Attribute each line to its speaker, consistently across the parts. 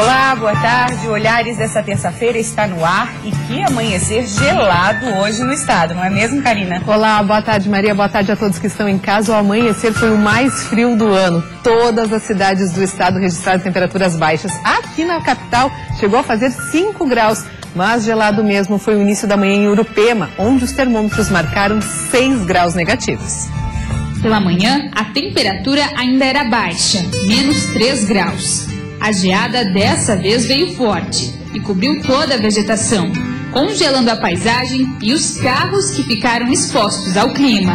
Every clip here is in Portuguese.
Speaker 1: Olá, boa tarde. Olhares dessa terça-feira está no ar e que amanhecer gelado hoje no estado, não é mesmo, Karina?
Speaker 2: Olá, boa tarde, Maria. Boa tarde a todos que estão em casa. O amanhecer foi o mais frio do ano. Todas as cidades do estado registraram temperaturas baixas. Aqui na capital chegou a fazer 5 graus. Mas gelado mesmo foi o início da manhã em Urupema, onde os termômetros marcaram 6 graus negativos.
Speaker 3: Pela manhã, a temperatura ainda era baixa, menos 3 graus. A geada dessa vez veio forte e cobriu toda a vegetação, congelando a paisagem e os carros que ficaram expostos ao clima.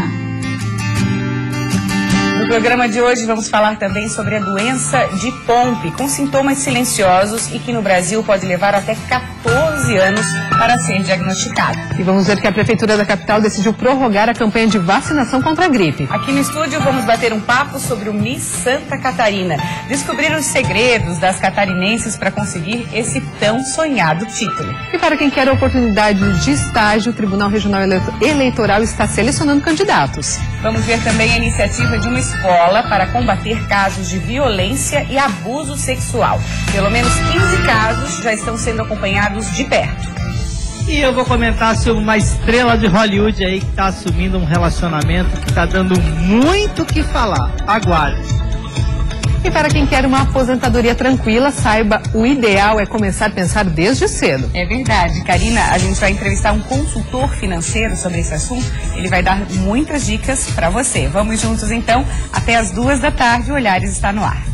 Speaker 1: No programa de hoje vamos falar também sobre a doença de Pompe, com sintomas silenciosos e que no Brasil pode levar até 14 anos para ser diagnosticado.
Speaker 2: E vamos ver que a Prefeitura da capital decidiu prorrogar a campanha de vacinação contra a gripe.
Speaker 1: Aqui no estúdio vamos bater um papo sobre o Miss Santa Catarina, descobrir os segredos das catarinenses para conseguir esse tão sonhado título.
Speaker 2: E para quem quer a oportunidade de estágio, o Tribunal Regional Eleitoral está selecionando candidatos.
Speaker 1: Vamos ver também a iniciativa de uma escola para combater casos de violência e abuso sexual. Pelo menos 15 casos já estão sendo acompanhados de perto.
Speaker 4: E eu vou comentar sobre uma estrela de Hollywood aí que está assumindo um relacionamento que está dando muito o que falar. Aguarde.
Speaker 2: E para quem quer uma aposentadoria tranquila, saiba, o ideal é começar a pensar desde cedo.
Speaker 1: É verdade, Karina, a gente vai entrevistar um consultor financeiro sobre esse assunto. Ele vai dar muitas dicas para você. Vamos juntos então, até as 2 da tarde, o Olhares está no ar.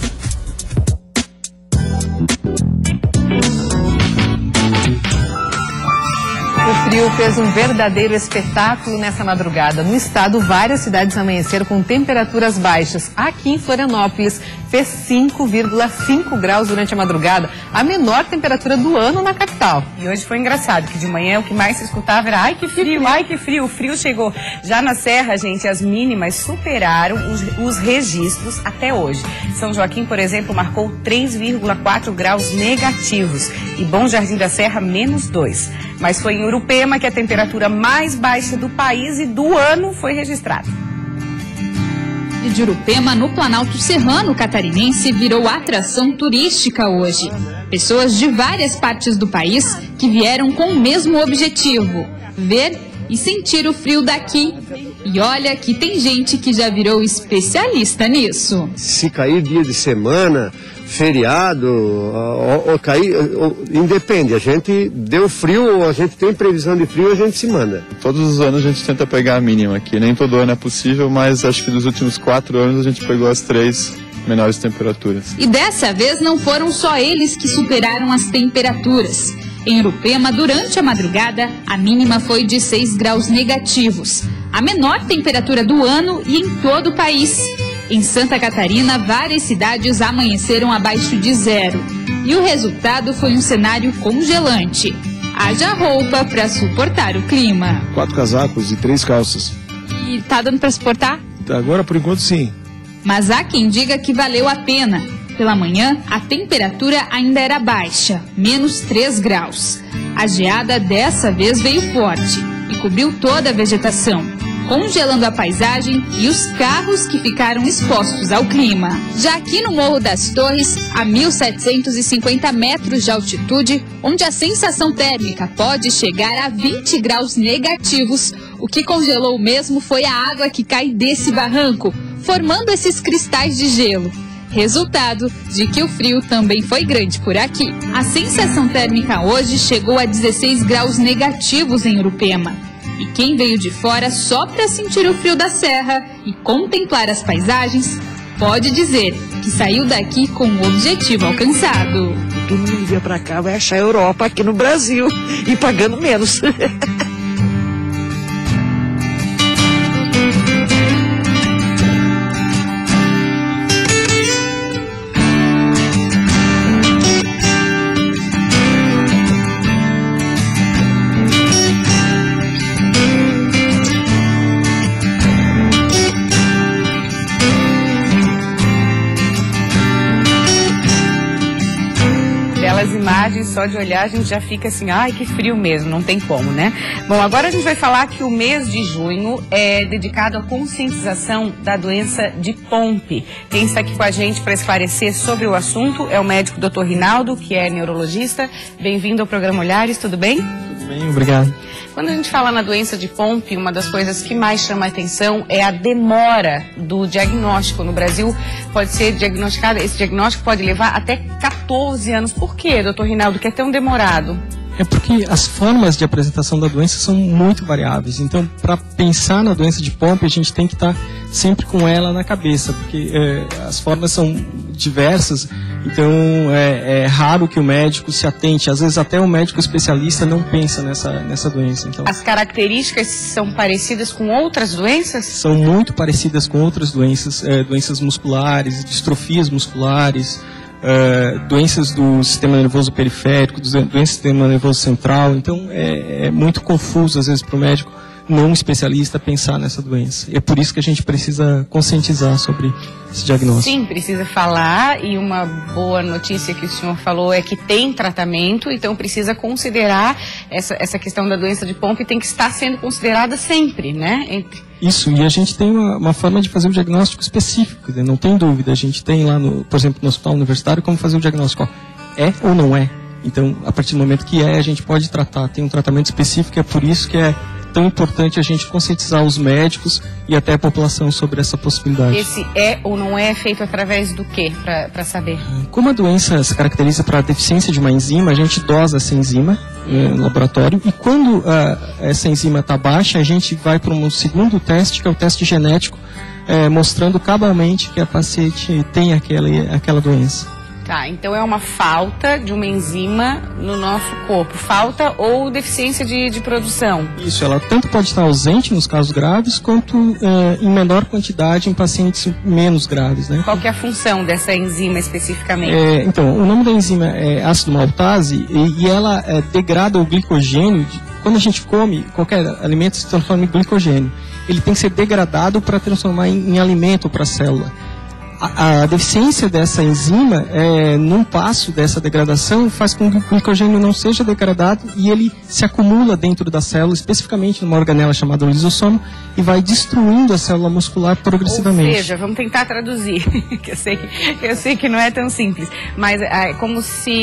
Speaker 2: O frio fez um verdadeiro espetáculo nessa madrugada. No estado, várias cidades amanheceram com temperaturas baixas. Aqui em Florianópolis, fez 5,5 graus durante a madrugada, a menor temperatura do ano na capital.
Speaker 1: E hoje foi engraçado, que de manhã o que mais se escutava era ai que frio, o frio chegou. Já na Serra, gente, as mínimas superaram os registros até hoje. São Joaquim, por exemplo, marcou 3,4 graus negativos e Bom Jardim da Serra, menos 2. Mas foi em Urupema que a temperatura mais baixa do país e do ano foi registrada.
Speaker 3: E de Urupema, no Planalto Serrano catarinense, virou atração turística hoje. Pessoas de várias partes do país que vieram com o mesmo objetivo: ver e sentir o frio daqui. E olha que tem gente que já virou especialista nisso.
Speaker 5: Se cair dia de semana, feriado, ou cair, independe, a gente deu frio, ou a gente tem previsão de frio, a gente se manda.
Speaker 6: Todos os anos a gente tenta pegar a mínima aqui, nem todo ano é possível, mas acho que dos últimos 4 anos a gente pegou as 3 menores temperaturas.
Speaker 3: E dessa vez não foram só eles que superaram as temperaturas. Em Urupema, durante a madrugada, a mínima foi de 6 graus negativos, a menor temperatura do ano e em todo o país. Em Santa Catarina, várias cidades amanheceram abaixo de 0. E o resultado foi um cenário congelante. Haja roupa para suportar o clima.
Speaker 7: 4 casacos e 3 calças.
Speaker 3: E tá dando para suportar?
Speaker 7: Agora, por enquanto, sim.
Speaker 3: Mas há quem diga que valeu a pena. Pela manhã, a temperatura ainda era baixa, menos 3 graus. A geada dessa vez veio forte e cobriu toda a vegetação, congelando a paisagem e os carros que ficaram expostos ao clima. Já aqui no Morro das Torres, a 1.750 metros de altitude, onde a sensação térmica pode chegar a 20 graus negativos, o que congelou mesmo foi a água que cai desse barranco, formando esses cristais de gelo. Resultado de que o frio também foi grande por aqui. A sensação térmica hoje chegou a 16 graus negativos em Urupema. E quem veio de fora só para sentir o frio da serra e contemplar as paisagens, pode dizer que saiu daqui com o objetivo alcançado.
Speaker 8: Todo mundo vier para cá vai achar a Europa aqui no Brasil e pagando menos.
Speaker 1: pelas imagens, só de olhar a gente já fica assim, ai que frio mesmo, não tem como, né? Bom, agora a gente vai falar que o mês de junho é dedicado à conscientização da doença de Pompe. Quem está aqui com a gente para esclarecer sobre o assunto é o médico Dr. Rinaldo, que é neurologista. Bem-vindo ao programa Olhares, tudo bem?
Speaker 9: Tudo bem, obrigado.
Speaker 1: Quando a gente fala na doença de Pompe, uma das coisas que mais chama a atenção é a demora do diagnóstico. No Brasil, pode ser diagnosticado, esse diagnóstico pode levar até 14 anos. Por quê, doutor Rinaldo, que é tão demorado?
Speaker 9: É porque as formas de apresentação da doença são muito variáveis. Então, para pensar na doença de Pompe, a gente tem que estar sempre com ela na cabeça, porque as formas são diversas. Então, é raro que o médico se atente. Às vezes, até o médico especialista não pensa nessa doença. Então,
Speaker 1: as características são parecidas com outras doenças?
Speaker 9: São muito parecidas com outras doenças, doenças musculares, distrofias musculares, doenças do sistema nervoso periférico, doenças do sistema nervoso central. Então, é muito confuso, às vezes, para o médico não especialista pensar nessa doença. E é por isso que a gente precisa conscientizar sobre esse diagnóstico.
Speaker 1: Sim, precisa falar, e uma boa notícia que o senhor falou é que tem tratamento, então precisa considerar essa questão da doença de Pompe, tem que estar sendo considerada sempre, né?
Speaker 9: Isso, e a gente tem uma forma de fazer o diagnóstico específico, né? Não tem dúvida. A gente tem lá, por exemplo, no hospital universitário, como fazer o diagnóstico. É ou não é? Então, a partir do momento que a gente pode tratar, tem um tratamento específico, é por isso que é tão importante a gente conscientizar os médicos e até a população sobre essa possibilidade.
Speaker 1: Esse é ou não é feito através do quê, para saber?
Speaker 9: Como a doença se caracteriza para a deficiência de uma enzima, a gente dosa essa enzima no laboratório, e quando essa enzima está baixa, a gente vai para um segundo teste, que é o teste genético, mostrando cabalmente que a paciente tem aquela doença.
Speaker 1: Tá, então é uma falta de uma enzima no nosso corpo. Falta ou deficiência de produção.
Speaker 9: Isso, ela tanto pode estar ausente nos casos graves, quanto em menor quantidade em pacientes menos graves, né?
Speaker 1: Qual que é a função dessa enzima especificamente?
Speaker 9: Então, o nome da enzima é ácido maltase, e ela degrada o glicogênio. Quando a gente come, qualquer alimento se transforma em glicogênio. Ele tem que ser degradado para transformar em alimento para a célula. A deficiência dessa enzima, num passo dessa degradação, faz com que o glicogênio não seja degradado e ele se acumula dentro da célula, especificamente numa organela chamada lisossomo, e vai destruindo a célula muscular progressivamente.
Speaker 1: Ou seja, vamos tentar traduzir, que eu sei que não é tão simples, mas é como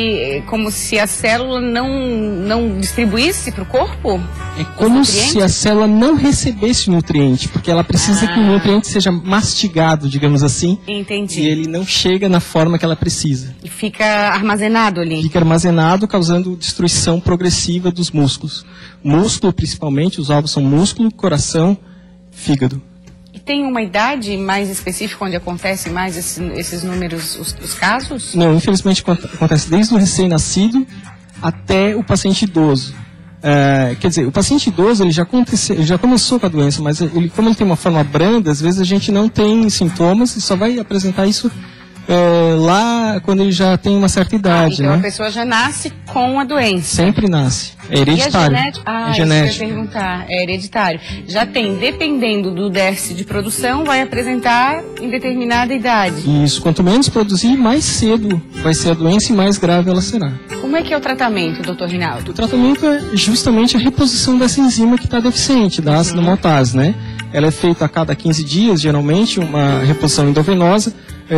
Speaker 1: se a célula não distribuísse para o corpo?
Speaker 9: É como se a célula não recebesse o nutriente, porque ela precisa que o nutriente seja mastigado, digamos assim.
Speaker 1: Entendi.
Speaker 9: E ele não chega na forma que ela precisa.
Speaker 1: E fica armazenado ali.
Speaker 9: Fica armazenado, causando destruição progressiva dos músculos. Músculo, principalmente, os alvos são músculo, coração, fígado.
Speaker 1: E tem uma idade mais específica onde acontecem mais esses números, os casos?
Speaker 9: Não, infelizmente acontece desde o recém-nascido até o paciente idoso. Quer dizer, o paciente idoso ele já começou com a doença, mas como ele tem uma forma branda, às vezes a gente não tem sintomas e só vai apresentar isso lá quando ele já tem uma certa idade.
Speaker 1: Então
Speaker 9: né?
Speaker 1: A pessoa já nasce com a doença.
Speaker 9: Sempre nasce. É hereditário.
Speaker 1: É genético? Isso que eu ia perguntar. É hereditário. Já tem, dependendo do déficit de produção, vai apresentar em determinada idade.
Speaker 9: Isso. Quanto menos produzir, mais cedo vai ser a doença e mais grave ela será.
Speaker 1: Como é que é o tratamento, doutor Rinaldo?
Speaker 9: O tratamento é justamente a reposição dessa enzima que está deficiente, da ácido maltase, né? Ela é feita a cada 15 dias, geralmente, uma reposição endovenosa.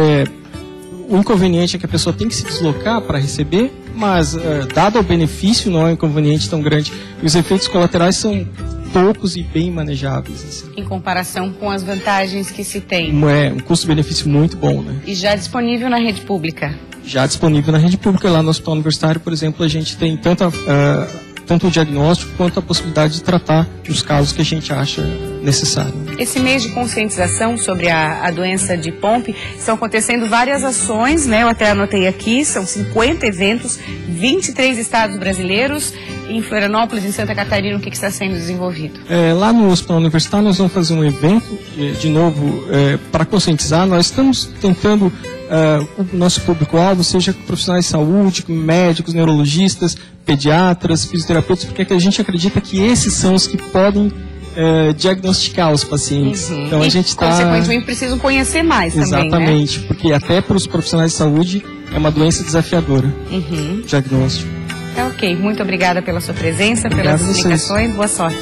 Speaker 9: O inconveniente é que a pessoa tem que se deslocar para receber, mas dado o benefício, não é um inconveniente tão grande. E os efeitos colaterais são poucos e bem manejáveis. Assim.
Speaker 1: Em comparação com as vantagens que se tem.
Speaker 9: Um custo-benefício muito bom, né?
Speaker 1: E já disponível na rede pública?
Speaker 9: Já disponível na rede pública. Lá no Hospital Universitário, por exemplo, a gente tem tanto o diagnóstico quanto a possibilidade de tratar os casos que a gente acha necessário.
Speaker 1: Esse mês de conscientização sobre a doença de Pompe, estão acontecendo várias ações, né? Eu até anotei aqui, são 50 eventos, 23 estados brasileiros. Em Florianópolis, em Santa Catarina, o que está sendo desenvolvido?
Speaker 9: Lá no Hospital Universitário nós vamos fazer um evento, de novo, para conscientizar. Nós estamos tentando o nosso público-alvo seja profissionais de saúde, médicos, neurologistas, pediatras, fisioterapeutas, porque a gente acredita que esses são os que podem diagnosticar os pacientes.
Speaker 1: Uhum.
Speaker 9: Então a gente
Speaker 1: consequentemente precisam conhecer mais também,
Speaker 9: exatamente,
Speaker 1: né?
Speaker 9: Porque até para os profissionais de saúde é uma doença desafiadora. Diagnóstico.
Speaker 1: Tá ok. Muito obrigada pela sua presença, pelas explicações. Boa sorte.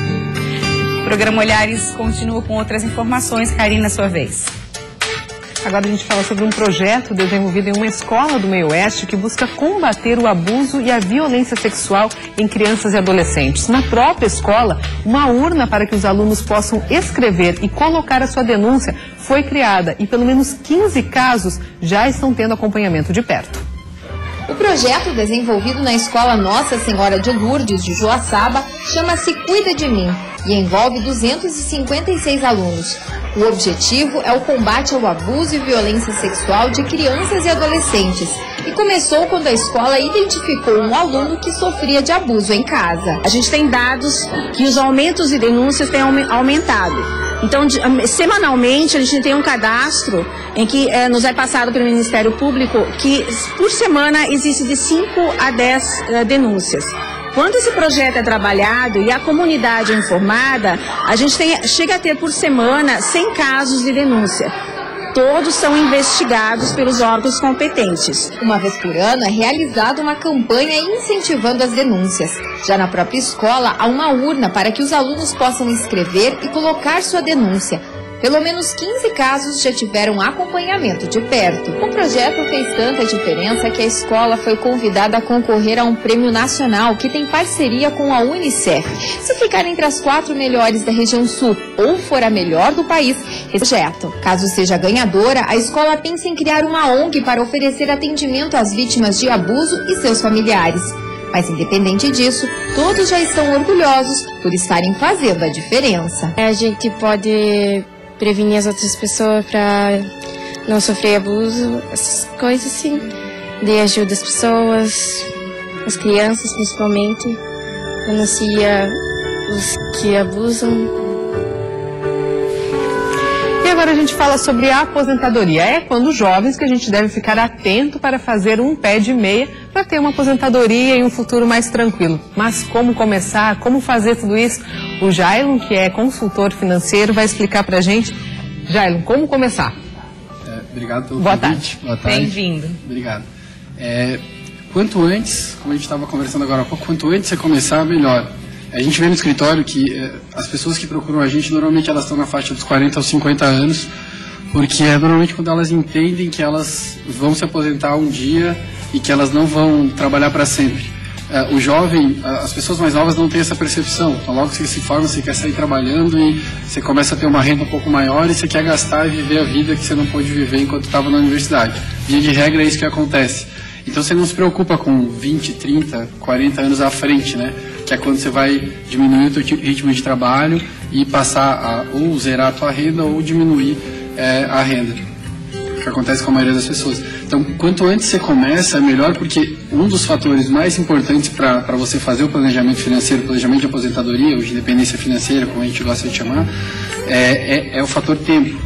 Speaker 1: O programa Olhares continua com outras informações. Karina, sua vez.
Speaker 2: Agora a gente fala sobre um projeto desenvolvido em uma escola do Meio Oeste que busca combater o abuso e a violência sexual em crianças e adolescentes. Na própria escola, uma urna para que os alunos possam escrever e colocar a sua denúncia foi criada e pelo menos 15 casos já estão tendo acompanhamento de perto.
Speaker 10: O projeto, desenvolvido na Escola Nossa Senhora de Lourdes de Joaçaba, chama-se Cuida de Mim e envolve 256 alunos. O objetivo é o combate ao abuso e violência sexual de crianças e adolescentes. E começou quando a escola identificou um aluno que sofria de abuso em casa.
Speaker 11: A gente tem dados que os aumentos de denúncias têm aumentado. Então, semanalmente, a gente tem um cadastro em que nos é passado pelo Ministério Público que, por semana, existe de 5 a 10 denúncias. Quando esse projeto é trabalhado e a comunidade é informada, a gente chega a ter por semana 100 casos de denúncia. Todos são investigados pelos órgãos competentes.
Speaker 10: Uma vez por ano é realizada uma campanha incentivando as denúncias. Já na própria escola, há uma urna para que os alunos possam escrever e colocar sua denúncia. Pelo menos 15 casos já tiveram acompanhamento de perto. O projeto fez tanta diferença que a escola foi convidada a concorrer a um prêmio nacional que tem parceria com a Unicef. Se ficar entre as 4 melhores da região sul ou for a melhor do país, esse projeto. Caso seja ganhadora, a escola pensa em criar uma ONG para oferecer atendimento às vítimas de abuso e seus familiares. Mas independente disso, todos já estão orgulhosos por estarem fazendo a diferença.
Speaker 12: A gente pode prevenir as outras pessoas para não sofrer abuso, essas coisas assim. De ajuda às pessoas, as crianças principalmente, denuncia os que abusam.
Speaker 2: E agora a gente fala sobre a aposentadoria. É quando jovens que a gente deve ficar atento para fazer um pé de meia para ter uma aposentadoria e um futuro mais tranquilo. Mas como começar, como fazer tudo isso? O Jailon, que é consultor financeiro, vai explicar para a gente. Jailon, como começar?
Speaker 13: Obrigado pelo
Speaker 1: Boa
Speaker 13: convite.
Speaker 1: tarde.
Speaker 13: Boa tarde.
Speaker 1: Bem-vindo.
Speaker 13: Obrigado. Quanto antes, como a gente estava conversando agora há pouco, quanto antes você começar, melhor. A gente vê no escritório que as pessoas que procuram a gente, normalmente elas estão na faixa dos 40 aos 50 anos, porque é normalmente quando elas entendem que elas vão se aposentar um dia e que elas não vão trabalhar para sempre. O jovem, as pessoas mais novas não têm essa percepção. Então, logo que você se forma, você quer sair trabalhando e você começa a ter uma renda um pouco maior e você quer gastar e viver a vida que você não pôde viver enquanto estava na universidade. Via de regra, é isso que acontece. Então, você não se preocupa com 20, 30, 40 anos à frente, né? Que é quando você vai diminuir o seu ritmo de trabalho e passar a ou zerar a tua renda ou diminuir a renda. O que acontece com a maioria das pessoas. Então, quanto antes você começa, é melhor, porque um dos fatores mais importantes para você fazer o planejamento financeiro, o planejamento de aposentadoria, ou de independência financeira, como a gente gosta de chamar, é o fator tempo.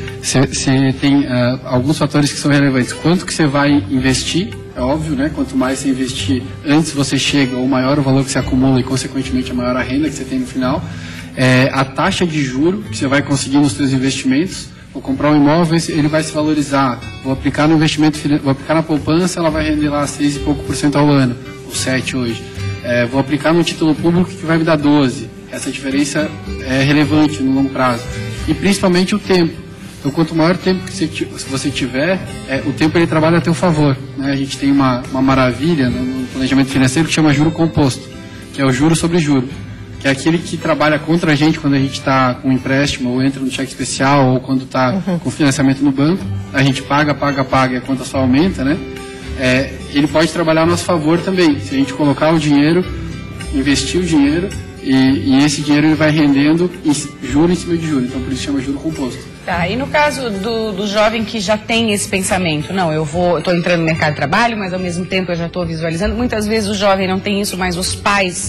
Speaker 13: Você tem alguns fatores que são relevantes. Quanto que você vai investir, é óbvio, né? Quanto mais você investir antes você chega, ou maior o valor que você acumula e, consequentemente, a maior a renda que você tem no final. A taxa de juro que você vai conseguir nos seus investimentos. Vou comprar um imóvel, ele vai se valorizar. Vou aplicar no investimento, vou aplicar na poupança, ela vai render lá 6 e pouco % ao ano, ou 7 hoje. Vou aplicar no título público que vai me dar 12. Essa diferença é relevante no longo prazo. E principalmente o tempo. Então, quanto maior tempo que você tiver, o tempo ele trabalha a teu favor. Né? A gente tem uma maravilha no planejamento financeiro que chama juro composto, que é o juro sobre juro. Que é aquele que trabalha contra a gente quando a gente está com um empréstimo, ou entra no cheque especial, ou quando está com financiamento no banco. A gente paga, e a conta só aumenta, né? Ele pode trabalhar a nosso favor também. Se a gente colocar o dinheiro, investir o dinheiro, e esse dinheiro ele vai rendendo juro em cima de juro. Então, por isso chama juro composto.
Speaker 1: Tá, e no caso do jovem que já tem esse pensamento, não, eu estou entrando no mercado de trabalho, mas ao mesmo tempo eu já estou visualizando, muitas vezes o jovem não tem isso, mas os pais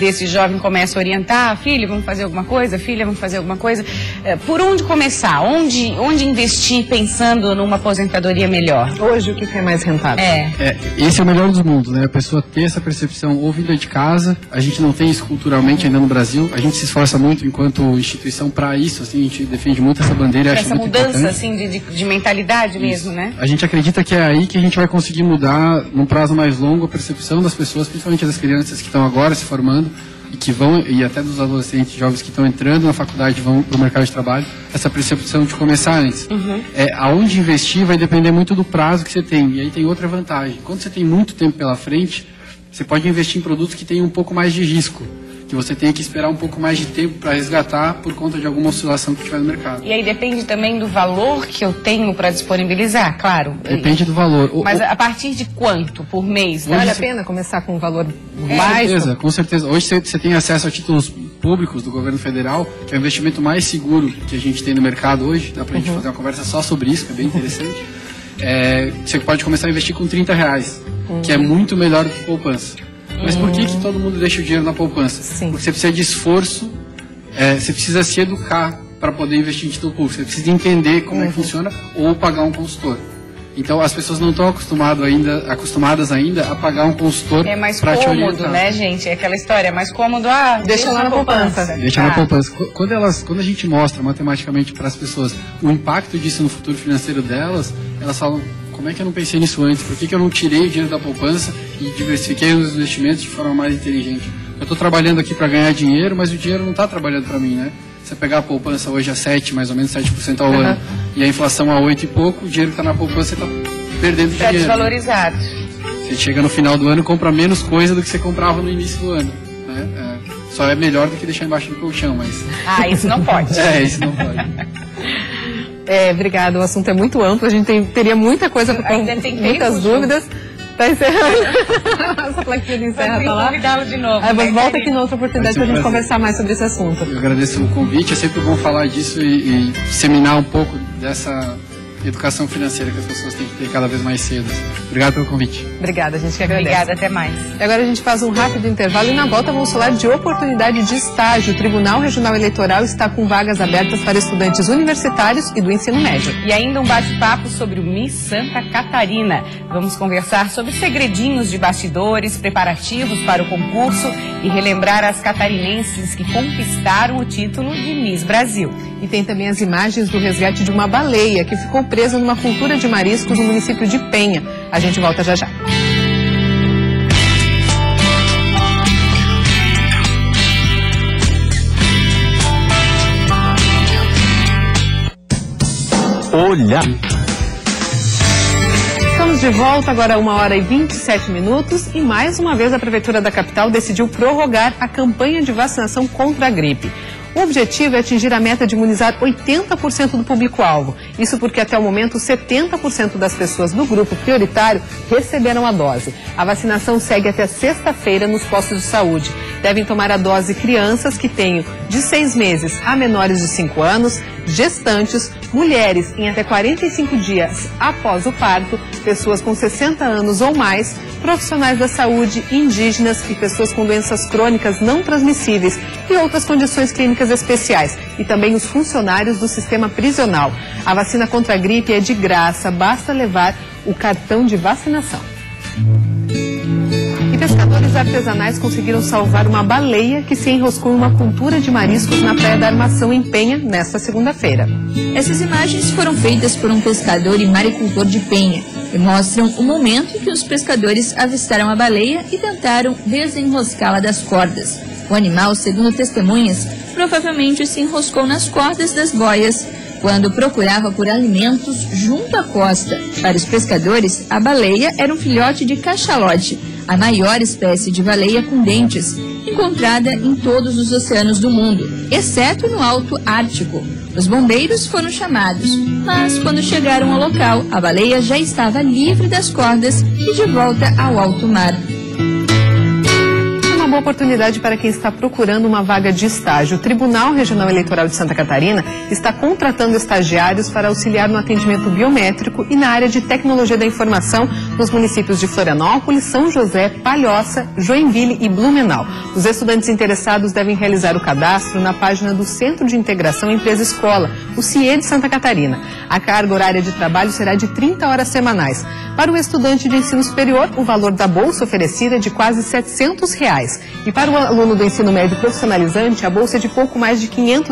Speaker 1: desse jovem começa a orientar, filho, vamos fazer alguma coisa, filha, vamos fazer alguma coisa. Por onde começar? Onde investir pensando numa aposentadoria melhor?
Speaker 2: Hoje, o que é mais rentável?
Speaker 13: Esse é o melhor dos mundos, né? A pessoa ter essa percepção ou vinda de casa, a gente não tem isso culturalmente ainda no Brasil, a gente se esforça muito enquanto instituição para isso, assim, a gente defende muito essa bandeira e acha
Speaker 1: essa
Speaker 13: muito
Speaker 1: mudança,
Speaker 13: importante.
Speaker 1: Assim, de mentalidade mesmo, né?
Speaker 13: A gente acredita que é aí que a gente vai conseguir mudar, num prazo mais longo, a percepção das pessoas, principalmente das crianças que estão agora se formando e que vão, e até dos adolescentes jovens que estão entrando na faculdade e vão para o mercado de trabalho, essa percepção de começar antes. Aonde investir vai depender muito do prazo que você tem. E aí tem outra vantagem. Quando você tem muito tempo pela frente, você pode investir em produtos que têm um pouco mais de risco, que você tenha que esperar um pouco mais de tempo para resgatar por conta de alguma oscilação que tiver no mercado.
Speaker 1: E aí depende também do valor que eu tenho para disponibilizar, claro.
Speaker 13: Depende do valor.
Speaker 1: Mas a partir de quanto por mês?
Speaker 2: Vale a pena começar com um valor baixo?
Speaker 13: Com certeza. Hoje você tem acesso a títulos públicos do governo federal, que é o investimento mais seguro que a gente tem no mercado hoje. Dá pra gente fazer uma conversa só sobre isso, que é bem interessante. Você pode começar a investir com R$30, que é muito melhor do que poupança. Mas por que todo mundo deixa o dinheiro na poupança? Porque você precisa de esforço, você precisa se educar para poder investir em título público. Você precisa entender como é que funciona ou pagar um consultor. Então as pessoas não estão acostumadas ainda a pagar um consultor para te orientar.
Speaker 1: É mais cômodo, né, gente? É aquela história, é mais cômodo, deixa lá na poupança.
Speaker 13: Deixa na poupança. Quando a gente mostra matematicamente para as pessoas o impacto disso no futuro financeiro delas, elas falam: como é que eu não pensei nisso antes? Por que eu não tirei o dinheiro da poupança e diversifiquei os investimentos de forma mais inteligente? Eu estou trabalhando aqui para ganhar dinheiro, mas o dinheiro não está trabalhando para mim, né? Você pegar a poupança hoje a 7, mais ou menos 7% ao ano, e a inflação a 8 e pouco, o dinheiro que está na poupança, você está perdendo dinheiro.
Speaker 1: Está desvalorizado.
Speaker 13: Você chega no final do ano e compra menos coisa do que você comprava no início do ano. Né? Só é melhor do que deixar embaixo do colchão, mas...
Speaker 1: isso não pode.
Speaker 13: Isso não pode.
Speaker 2: Obrigada, o assunto é muito amplo, a gente teria muita coisa para muitas dúvidas. Tá encerrando. Essa plaquinha de encerra tá lá.
Speaker 1: Convidá-lo de novo.
Speaker 2: Mas volta aqui na outra oportunidade pra gente conversar mais sobre esse assunto.
Speaker 13: Eu agradeço o convite, é sempre bom falar disso e disseminar um pouco dessa educação financeira que as pessoas têm que ter cada vez mais cedo. Obrigado pelo convite.
Speaker 2: Obrigada, a gente que agradece.
Speaker 1: Obrigada, até mais.
Speaker 2: E agora a gente faz um rápido intervalo e na volta vamos falar de oportunidade de estágio. O Tribunal Regional Eleitoral está com vagas abertas para estudantes universitários e do ensino médio.
Speaker 1: E ainda um bate-papo sobre o Miss Santa Catarina. Vamos conversar sobre segredinhos de bastidores, preparativos para o concurso e relembrar as catarinenses que conquistaram o título de Miss Brasil.
Speaker 2: E tem também as imagens do resgate de uma baleia que ficou presa numa cultura de mariscos no município de Penha. A gente volta já já.
Speaker 14: Olhar.
Speaker 2: Estamos de volta, agora 1h27 e mais uma vez a Prefeitura da capital decidiu prorrogar a campanha de vacinação contra a gripe. O objetivo é atingir a meta de imunizar 80% do público-alvo. Isso porque até o momento 70% das pessoas do grupo prioritário receberam a dose. A vacinação segue até sexta-feira nos postos de saúde. Devem tomar a dose crianças que tenham de 6 meses a menores de 5 anos, gestantes, mulheres em até 45 dias após o parto, pessoas com 60 anos ou mais, profissionais da saúde, indígenas e pessoas com doenças crônicas não transmissíveis e outras condições clínicas especiais, e também os funcionários do sistema prisional. A vacina contra a gripe é de graça, basta levar o cartão de vacinação. E pescadores artesanais conseguiram salvar uma baleia que se enroscou em uma cultura de mariscos na Praia da Armação, em Penha, nesta segunda-feira.
Speaker 15: Essas imagens foram feitas por um pescador e maricultor de Penha e mostram o momento em que os pescadores avistaram a baleia e tentaram desenroscá-la das cordas. O animal, segundo testemunhas, provavelmente se enroscou nas cordas das boias quando procurava por alimentos junto à costa. Para os pescadores, a baleia era um filhote de cachalote, a maior espécie de baleia com dentes, encontrada em todos os oceanos do mundo, exceto no Alto Ártico. Os bombeiros foram chamados, mas quando chegaram ao local, a baleia já estava livre das cordas e de volta ao alto mar.
Speaker 2: Uma boa oportunidade para quem está procurando uma vaga de estágio. O Tribunal Regional Eleitoral de Santa Catarina está contratando estagiários para auxiliar no atendimento biométrico e na área de tecnologia da informação nos municípios de Florianópolis, São José, Palhoça, Joinville e Blumenau. Os estudantes interessados devem realizar o cadastro na página do Centro de Integração Empresa Escola, o CIE de Santa Catarina. A carga horária de trabalho será de 30 horas semanais. Para o estudante de ensino superior, o valor da bolsa oferecida é de quase R$700. E para o aluno do ensino médio profissionalizante, a bolsa é de pouco mais de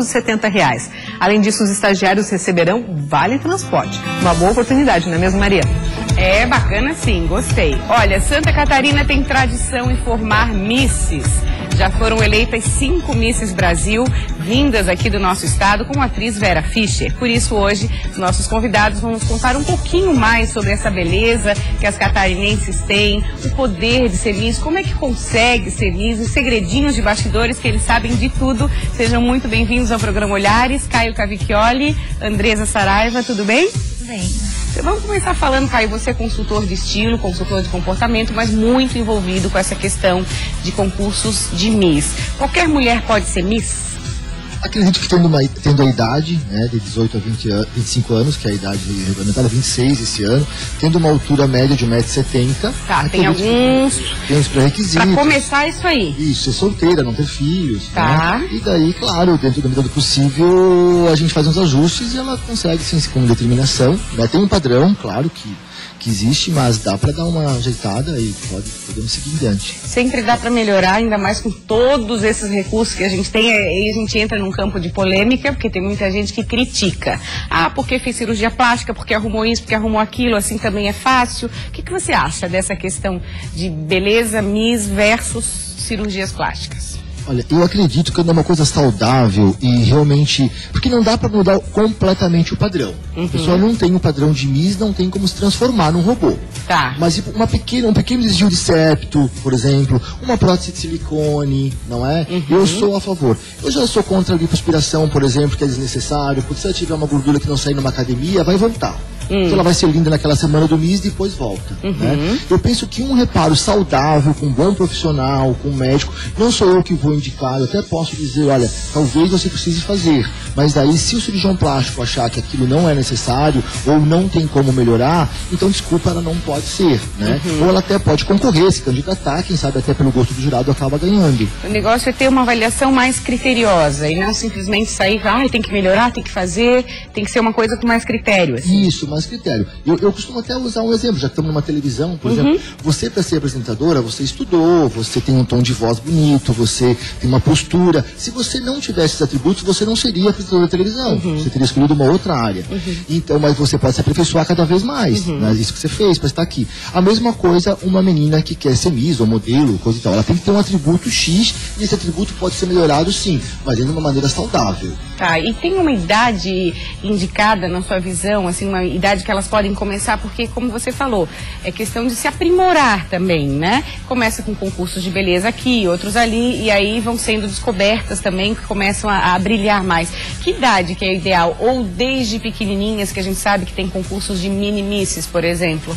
Speaker 2: R$570. Além disso, os estagiários receberão vale transporte. Uma boa oportunidade, não é mesmo, Maria?
Speaker 1: É bacana sim, gostei. Olha, Santa Catarina tem tradição em formar misses. Já foram eleitas 5 Misses Brasil, vindas aqui do nosso estado, com a atriz Vera Fischer. Por isso, hoje, os nossos convidados vão nos contar um pouquinho mais sobre essa beleza que as catarinenses têm, o poder de ser Miss, como é que consegue ser Miss, os segredinhos de bastidores que eles sabem de tudo. Sejam muito bem-vindos ao programa Olhares. Caio Cavicchioli, Andresa Saraiva, tudo bem?
Speaker 15: Tudo bem.
Speaker 1: Vamos começar falando, Caio, você é consultor de estilo, consultor de comportamento, mas muito envolvido com essa questão de concursos de Miss. Qualquer mulher pode ser Miss?
Speaker 14: Acredito que tendo a idade, né, de 18 a 25 anos, que é a idade regulamentada, 26 esse ano, tendo uma altura média de 1,70 m.
Speaker 1: Tá, tem alguns...
Speaker 14: Tem os pré-requisitos.
Speaker 1: Pra começar isso aí.
Speaker 14: Isso, ser solteira, não ter filhos.
Speaker 1: Tá.
Speaker 14: Né? E daí, claro, dentro da medida do possível, a gente faz uns ajustes e ela consegue, sim, com determinação. Né? Tem um padrão, claro, que existe, mas dá para dar uma ajeitada e podemos seguir em diante.
Speaker 1: Sempre dá para melhorar, ainda mais com todos esses recursos que a gente tem. Aí a gente entra num campo de polêmica, porque tem muita gente que critica. Ah, porque fez cirurgia plástica, porque arrumou isso, porque arrumou aquilo, assim também é fácil. O que você acha dessa questão de beleza Miss versus cirurgias plásticas?
Speaker 14: Olha, eu acredito que é uma coisa saudável e realmente... Porque não dá para mudar completamente o padrão. A pessoa não tem um padrão de Miss, não tem como se transformar num robô.
Speaker 1: Tá.
Speaker 14: Mas um pequeno desvio de septo, por exemplo, uma prótese de silicone, não é? Eu sou a favor. Eu já sou contra a lipoaspiração, por exemplo, que é desnecessário, porque se ela tiver uma gordura que não sair numa academia, vai voltar. Então ela vai ser linda naquela semana do Miss e depois volta. Né? Eu penso que um reparo saudável, com um bom profissional, com um médico, não sou eu que vou indicar, eu até posso dizer, olha, talvez você precise fazer, mas daí se o cirurgião plástico achar que aquilo não é necessário ou não tem como melhorar, então desculpa, ela não pode ser. Né? Ou ela até pode concorrer, se candidatar, quem sabe até pelo gosto do jurado acaba ganhando.
Speaker 1: O negócio é ter uma avaliação mais criteriosa e não simplesmente sair, tem que melhorar, tem que fazer, tem que ser uma coisa com mais critério. Assim.
Speaker 14: Isso, mais critério. Eu costumo até usar um exemplo, já que estamos numa televisão, por exemplo, você para ser apresentadora, você estudou, você tem um tom de voz bonito, você tem uma postura. Se você não tivesse esses atributos, você não seria apresentadora da televisão. Você teria escolhido uma outra área. Então, mas você pode se aperfeiçoar cada vez mais. Né? Isso que você fez para estar aqui. A mesma coisa, uma menina que quer ser Miss ou modelo, coisa e tal. Ela tem que ter um atributo X e esse atributo pode ser melhorado sim, mas de uma maneira saudável.
Speaker 1: Tá, e tem uma idade indicada na sua visão, assim, uma idade que elas podem começar, porque, como você falou, é questão de se aprimorar também, né? Começa com concursos de beleza aqui, outros ali, e aí vão sendo descobertas também, que começam a brilhar mais. Que idade que é ideal? Ou desde pequenininhas, que a gente sabe que tem concursos de mini-misses, por exemplo?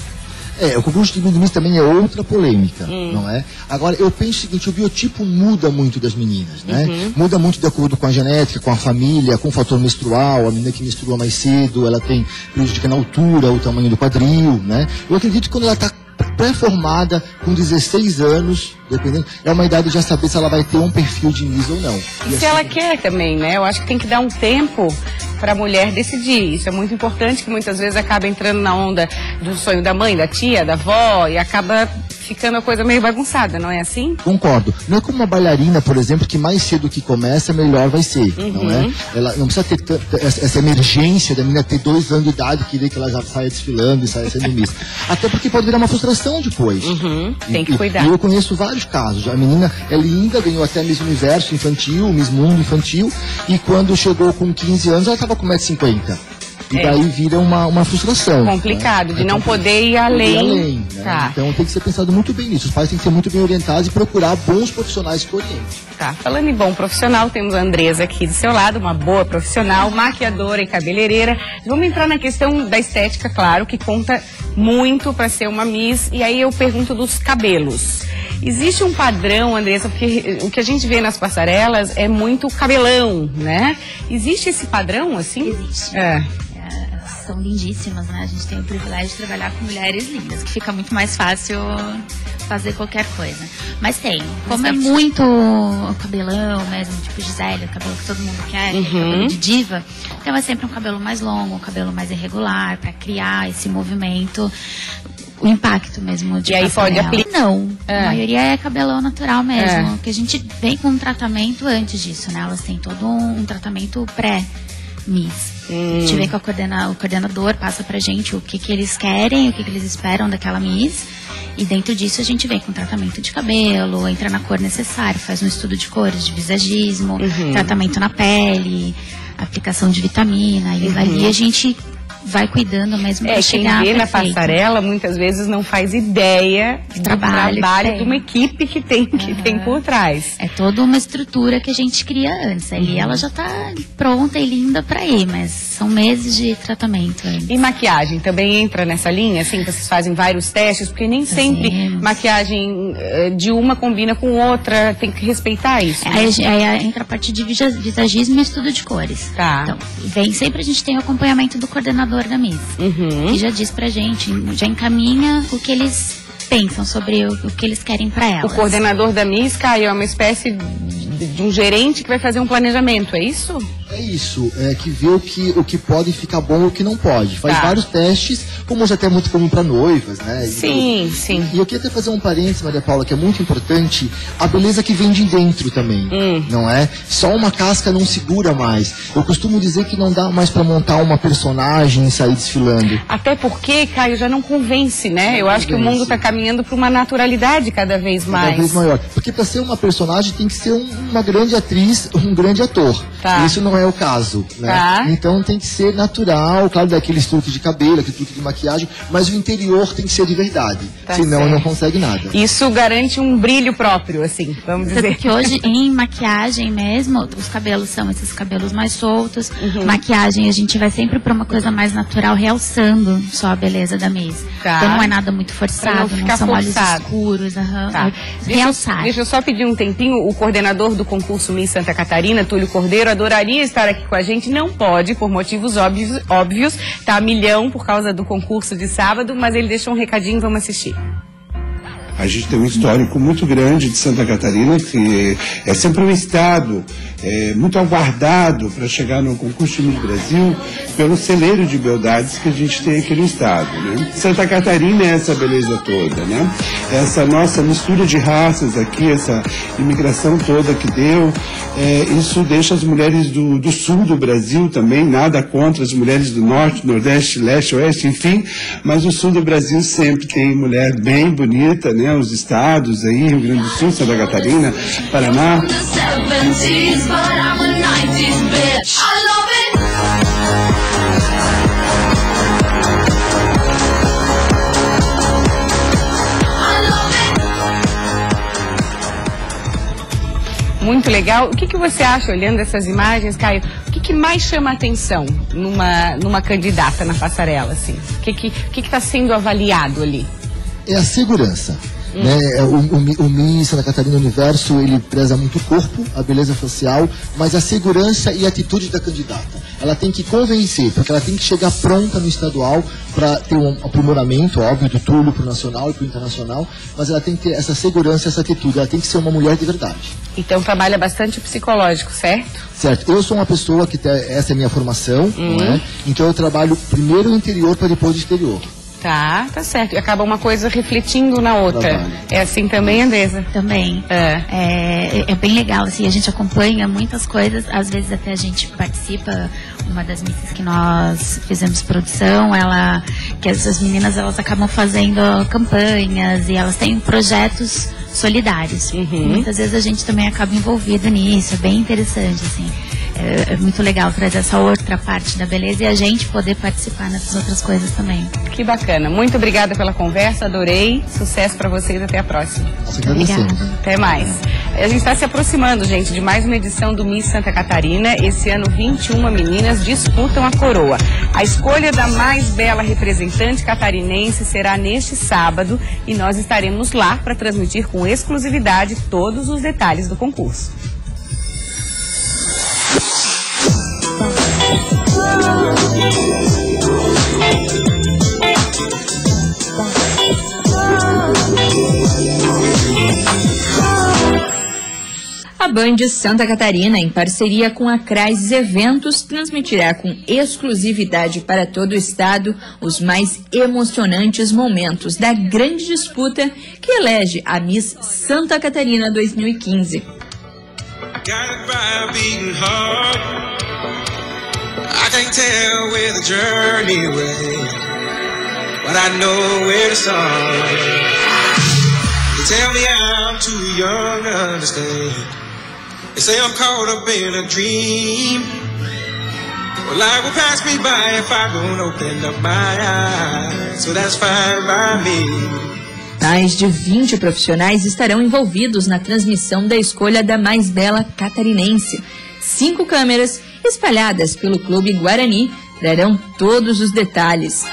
Speaker 14: O concurso de mini-miss também é outra polêmica, não é? Agora, eu penso o seguinte, o biotipo muda muito das meninas, né? Muda muito de acordo com a genética, com a família, com o fator menstrual. A menina que menstrua mais cedo, ela tem prejudica na altura, o tamanho do quadril, né? Eu acredito que quando ela está pré-formada, com 16 anos, dependendo, é uma idade de já saber se ela vai ter um perfil de Miss ou não.
Speaker 1: E se ela quer também, né? Eu acho que tem que dar um tempo para a mulher decidir. Isso é muito importante, que muitas vezes acaba entrando na onda do sonho da mãe, da tia, da avó, e acaba ficando a coisa meio bagunçada, não é assim?
Speaker 14: Concordo. Não é como uma bailarina, por exemplo, que mais cedo que começa, melhor vai ser, não é? Ela não precisa ter essa emergência da menina ter 2 anos de idade, querer que ela já saia desfilando e saia sendo Miss. Até porque pode virar uma frustração depois.
Speaker 1: Tem que cuidar.
Speaker 14: E eu conheço vários casos. A menina é linda, ganhou até Miss Universo infantil, Miss Mundo infantil, e quando chegou com 15 anos, ela estava com 1,50 m. E daí vira uma frustração.
Speaker 1: Complicado, né? De não poder ir além.
Speaker 14: Né? Tá. Então tem que ser pensado muito bem nisso. Os pais têm que ser muito bem orientados e procurar bons profissionais que orientem.
Speaker 1: Tá. Falando em bom profissional, temos a Andresa aqui do seu lado, uma boa profissional, maquiadora e cabeleireira. Vamos entrar na questão da estética, claro, que conta muito para ser uma Miss. E aí eu pergunto dos cabelos. Existe um padrão, Andressa, porque o que a gente vê nas passarelas é muito cabelão, né? Existe esse padrão, assim?
Speaker 16: Existe. São lindíssimas, né? A gente tem o privilégio de trabalhar com mulheres lindas, que fica muito mais fácil fazer qualquer coisa. Mas tem, como é muito o cabelão mesmo, tipo Gisele, o cabelo que todo mundo quer, cabelo de diva, então é sempre um cabelo mais longo, um cabelo mais irregular, para criar esse movimento, o impacto mesmo de passarela.
Speaker 1: E aí pode aplicar?
Speaker 16: Não, a maioria é cabelão natural mesmo, que a gente vem com um tratamento antes disso, né? Elas têm todo um tratamento pré-Miss. A gente vê que o coordenador passa pra gente o que eles querem, o que eles esperam daquela Miss. E dentro disso a gente vem com tratamento de cabelo, entra na cor necessária, faz um estudo de cores, de visagismo, tratamento na pele, aplicação de vitamina. E ali a gente vai cuidando mesmo para chegar
Speaker 1: quem vê na
Speaker 16: perfeito.
Speaker 1: Passarela muitas vezes não faz ideia do trabalho de uma equipe que tem por trás.
Speaker 16: É toda uma estrutura que a gente cria antes. Ali ela já tá pronta e linda para ir, mas são meses de tratamento antes.
Speaker 1: E maquiagem também entra nessa linha, assim, que vocês fazem vários testes, porque nem sempre maquiagem de uma combina com outra, tem que respeitar isso.
Speaker 16: Aí entra a parte de visagismo e estudo de cores. Então, sempre a gente tem o acompanhamento do coordenador da Miss, que já diz pra gente, já encaminha o que eles pensam sobre o que eles querem pra elas.
Speaker 1: O coordenador da Miss, Caio, é uma espécie de um gerente que vai fazer um planejamento, é isso?
Speaker 14: É isso, que vê o que pode ficar bom e o que não pode. Faz vários testes, como já tem muito comum para noivas, né?
Speaker 1: Sim.
Speaker 14: E eu queria até fazer um parênteses, Maria Paula, que é muito importante, a beleza que vem de dentro também, não é? Só uma casca não segura mais. Eu costumo dizer que não dá mais para montar uma personagem e sair desfilando.
Speaker 1: Até porque, Caio, já não convence, né? Eu acho que o mundo está caminhando para uma naturalidade cada vez mais.
Speaker 14: Cada vez maior. Porque para ser uma personagem tem que ser uma grande atriz, um grande ator. Isso não é o caso, né? Então tem que ser natural, claro, daqueles truques de cabelo, aquele truque de maquiagem, mas o interior tem que ser de verdade, senão não consegue nada.
Speaker 1: Isso garante um brilho próprio, assim, vamos dizer.
Speaker 16: Porque hoje em maquiagem mesmo, os cabelos são esses cabelos mais soltos, maquiagem a gente vai sempre para uma coisa mais natural, realçando só a beleza da Miss. Então não é nada muito forçado, não são olhos escuros, realçar.
Speaker 1: Deixa eu só pedir um tempinho, o coordenador do concurso Miss Santa Catarina, Túlio Cordeiro, adoraria estar aqui com a gente, não pode, por motivos óbvios, tá a milhão por causa do concurso de sábado, mas ele deixou um recadinho, vamos assistir.
Speaker 17: A gente tem um histórico muito grande de Santa Catarina, que é sempre um estado muito aguardado para chegar no concurso de Miss Brasil pelo celeiro de beldades que a gente tem aqui no estado, né? Santa Catarina é essa beleza toda, né? Essa nossa mistura de raças aqui, essa imigração toda que deu, isso deixa as mulheres do sul do Brasil também, nada contra as mulheres do norte, nordeste, leste, oeste, enfim, mas o sul do Brasil sempre tem mulher bem bonita, né? Os estados aí, Rio Grande do Sul, Santa Catarina, Paraná.
Speaker 1: Muito legal. O que você acha, olhando essas imagens, Caio? O que mais chama a atenção numa candidata na passarela, assim? O que está sendo avaliado ali?
Speaker 14: É a segurança. Né? O Miss Santa Catarina Universo, ele preza muito o corpo, a beleza facial, mas a segurança e a atitude da candidata. Ela tem que convencer, porque ela tem que chegar pronta no estadual para ter um aprimoramento, óbvio, do Túlio para o nacional e para o internacional, mas ela tem que ter essa segurança, essa atitude, ela tem que ser uma mulher de verdade.
Speaker 1: Então trabalha bastante o psicológico, certo?
Speaker 14: Certo. Eu sou uma pessoa que essa é a minha formação, não é? Então eu trabalho primeiro o interior para depois o exterior.
Speaker 1: Tá certo. E acaba uma coisa refletindo na outra. É assim também, Andressa?
Speaker 16: Também. É bem legal, assim, a gente acompanha muitas coisas, às vezes até a gente participa, uma das misses que nós fizemos produção, que essas meninas, elas acabam fazendo campanhas e elas têm projetos solidários. Muitas vezes a gente também acaba envolvido nisso, é bem interessante, assim. É muito legal trazer essa outra parte da beleza e a gente poder participar nessas outras coisas também.
Speaker 1: Que bacana. Muito obrigada pela conversa, adorei. Sucesso para vocês, até a próxima.
Speaker 14: Obrigada.
Speaker 1: Até mais. A gente está se aproximando, gente, de mais uma edição do Miss Santa Catarina. Esse ano, 21 meninas disputam a coroa. A escolha da mais bela representante catarinense será neste sábado e nós estaremos lá para transmitir com exclusividade todos os detalhes do concurso.
Speaker 15: A Band Santa Catarina, em parceria com a Crais Eventos, transmitirá com exclusividade para todo o estado os mais emocionantes momentos da grande disputa que elege a Miss Santa Catarina 2015.
Speaker 18: They say I'm caught up in a dream. Well, life will pass me by if I don't open up my eyes. So that's fine by me.
Speaker 15: Mais de 20 profissionais estarão envolvidos na transmissão da escolha da mais bela catarinense. 5 câmeras espalhadas pelo Clube Guarani darão todos os detalhes.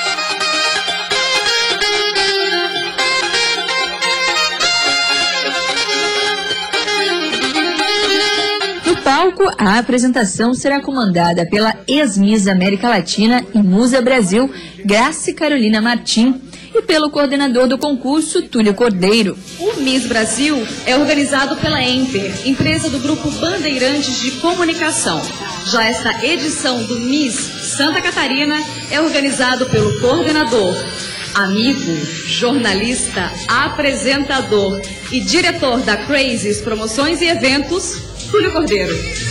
Speaker 15: Palco, a apresentação será comandada pela ex-Miss América Latina e Musa Brasil, Grace Carolina Martim, e pelo coordenador do concurso, Túlio Cordeiro.
Speaker 19: O Miss Brasil é organizado pela Emper, empresa do Grupo Bandeirantes de Comunicação. Já esta edição do Miss Santa Catarina é organizado pelo coordenador, amigo, jornalista, apresentador e diretor da Crazies Promoções e Eventos, Túlio Cordeiro.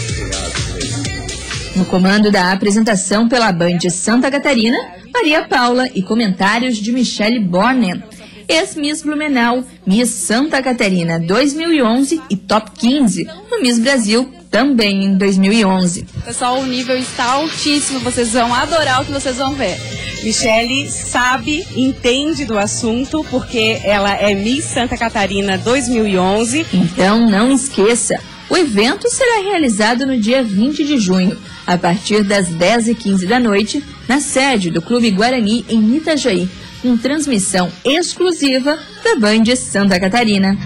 Speaker 15: No comando da apresentação pela Band Santa Catarina, Maria Paula e comentários de Michele Bornen, ex-Miss Blumenau, Miss Santa Catarina 2011 e Top 15 no Miss Brasil, também em 2011.
Speaker 19: Pessoal, o nível está altíssimo, vocês vão adorar o que vocês vão ver.
Speaker 1: Michele sabe, entende do assunto, porque ela é Miss Santa Catarina 2011.
Speaker 15: Então não esqueça, o evento será realizado no dia 20 de junho, a partir das 10h15 da noite, na sede do Clube Guarani, em Itajaí, com transmissão exclusiva da Band Santa Catarina.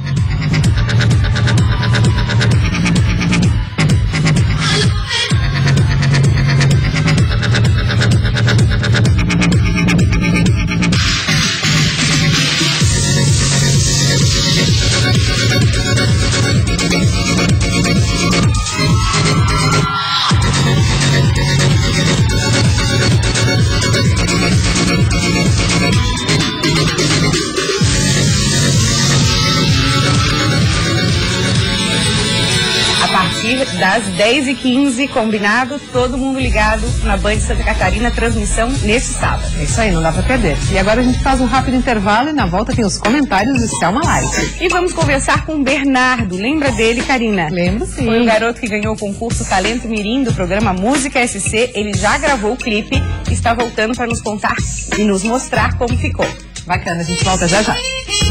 Speaker 1: Das 10h15, combinado, todo mundo ligado na Band Santa Catarina, transmissão neste sábado.
Speaker 2: É isso aí, não dá pra perder. E agora a gente faz um rápido intervalo e na volta tem os comentários de Selma Live.
Speaker 1: E vamos conversar com o Bernardo. Lembra dele, Karina?
Speaker 2: Lembro, sim.
Speaker 1: Foi o garoto que ganhou o concurso Talento Mirim do programa Música SC. Ele já gravou o clipe e está voltando para nos contar e nos mostrar como ficou.
Speaker 2: Bacana, a gente volta já já.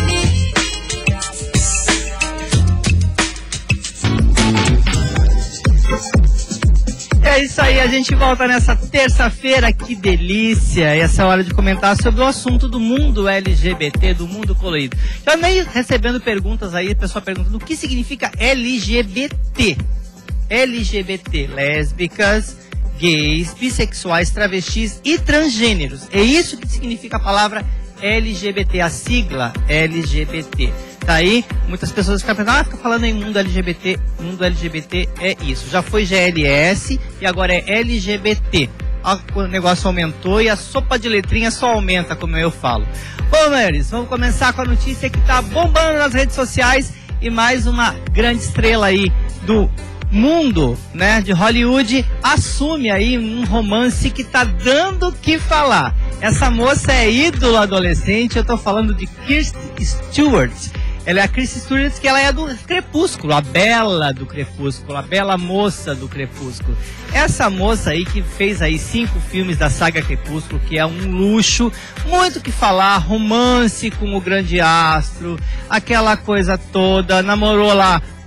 Speaker 4: É isso aí, a gente volta nessa terça-feira, que delícia! E essa é a hora de comentar sobre o assunto do mundo LGBT, do mundo colorido. Já meio recebendo perguntas aí, pessoal perguntando o que significa LGBT. LGBT, lésbicas, gays, bissexuais, travestis e transgêneros. É isso que significa a palavra LGBT, a sigla LGBT. Tá aí, muitas pessoas ficam pensando, fica falando em mundo LGBT. Mundo LGBT é isso. Já foi GLS e agora é LGBT. O negócio aumentou e a sopa de letrinha só aumenta, como eu falo. Bom, Maris, vamos começar com a notícia que tá bombando nas redes sociais e mais uma grande estrela aí do mundo, né, de Hollywood, assume aí um romance que tá dando o que falar. Essa moça é ídola adolescente, eu tô falando de Kristen Stewart. Ela é a Kristen Stewart, que ela é do Crepúsculo, a bela do Crepúsculo, a bela moça do Crepúsculo. Essa moça aí que fez aí 5 filmes da saga Crepúsculo, que é um luxo, muito o que falar, romance com o grande astro, aquela coisa toda, namorou lá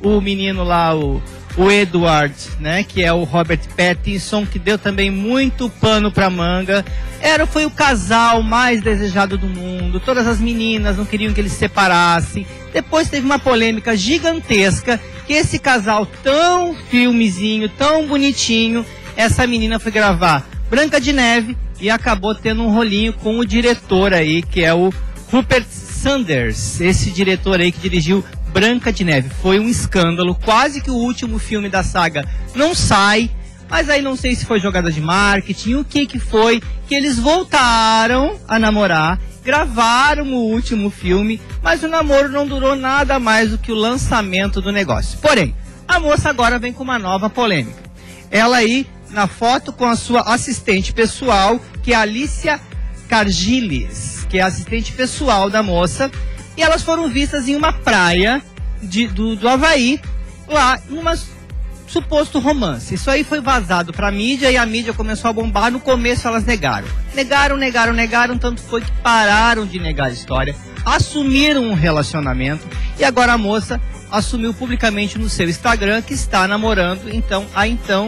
Speaker 4: o menino lá, o Edward, né, que é o Robert Pattinson, que deu também muito pano pra manga. Foi o casal mais desejado do mundo, todas as meninas não queriam que eles se separassem. Depois teve uma polêmica gigantesca, que esse casal tão filmezinho, tão bonitinho, essa menina foi gravar Branca de Neve e acabou tendo um rolinho com o diretor aí, que é o Rupert Sanders, esse diretor aí que dirigiu Branca de Neve. Foi um escândalo, quase que o último filme da saga não sai, mas aí não sei se foi jogada de marketing, o que foi, que eles voltaram a namorar, gravaram o último filme, mas o namoro não durou nada mais do que o lançamento do negócio. Porém, a moça agora vem com uma nova polêmica. Ela aí, na foto com a sua assistente pessoal, que é a Alicia Cargiles, que é a assistente pessoal da moça, e elas foram vistas em uma praia do Havaí, lá em um suposto romance. Isso aí foi vazado pra mídia e a mídia começou a bombar. No começo elas negaram, tanto foi que pararam de negar a história, assumiram um relacionamento e agora a moça assumiu publicamente no seu Instagram que está namorando a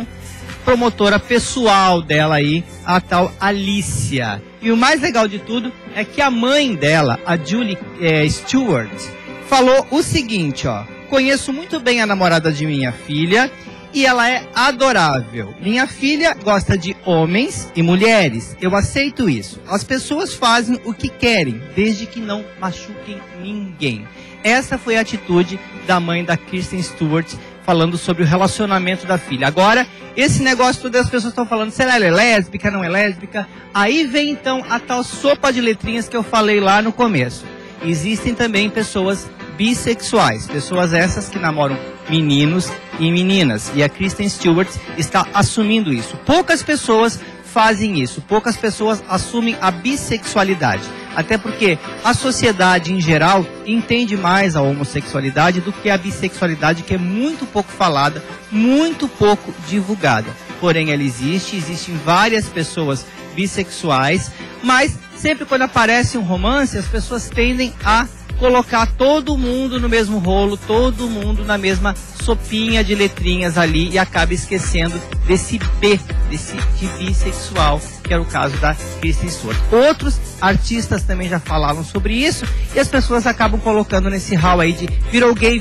Speaker 4: promotora pessoal dela aí, a tal Alicia. E o mais legal de tudo é que a mãe dela, a Julie Stewart, falou o seguinte, ó: conheço muito bem a namorada de minha filha e ela é adorável. Minha filha gosta de homens e mulheres. Eu aceito isso. As pessoas fazem o que querem, desde que não machuquem ninguém. Essa foi a atitude da mãe da Kristen Stewart, falando sobre o relacionamento da filha. Agora, esse negócio todo, as pessoas estão falando, será ela é lésbica, não é lésbica? Aí vem então a tal sopa de letrinhas que eu falei lá no começo. Existem também pessoas bissexuais, pessoas essas que namoram meninos e meninas. E a Kristen Stewart está assumindo isso. Poucas pessoas fazem isso, poucas pessoas assumem a bissexualidade. Até porque a sociedade em geral entende mais a homossexualidade do que a bissexualidade, que é muito pouco falada, muito pouco divulgada. Porém, ela existem várias pessoas bissexuais, mas sempre quando aparece um romance, as pessoas tendem a colocar todo mundo no mesmo rolo, todo mundo na mesma sopinha de letrinhas ali e acaba esquecendo desse B, de bissexual, que era o caso da Kristen Stewart. Outros artistas também já falavam sobre isso e as pessoas acabam colocando nesse hall aí de virou gay.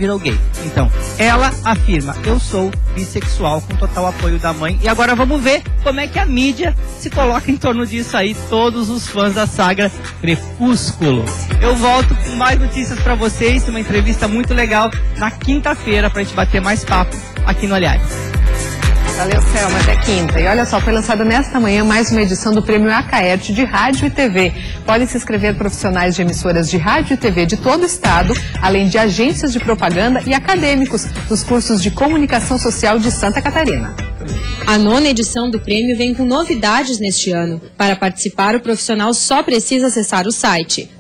Speaker 4: Então, ela afirma, eu sou bissexual, com total apoio da mãe. E agora vamos ver como é que a mídia se coloca em torno disso aí, todos os fãs da saga Crepúsculo. Eu volto com mais notícias pra vocês, uma entrevista muito legal na quinta-feira pra gente bater mais papo aqui no Aliás.
Speaker 2: Valeu, Selma, até quinta. E olha só, foi lançada nesta manhã mais uma edição do Prêmio Acaerte de Rádio e TV. Podem se inscrever profissionais de emissoras de rádio e TV de todo o estado, além de agências de propaganda e acadêmicos dos cursos de comunicação social de Santa Catarina.
Speaker 20: A 9ª edição do prêmio vem com novidades neste ano. Para participar, o profissional só precisa acessar o site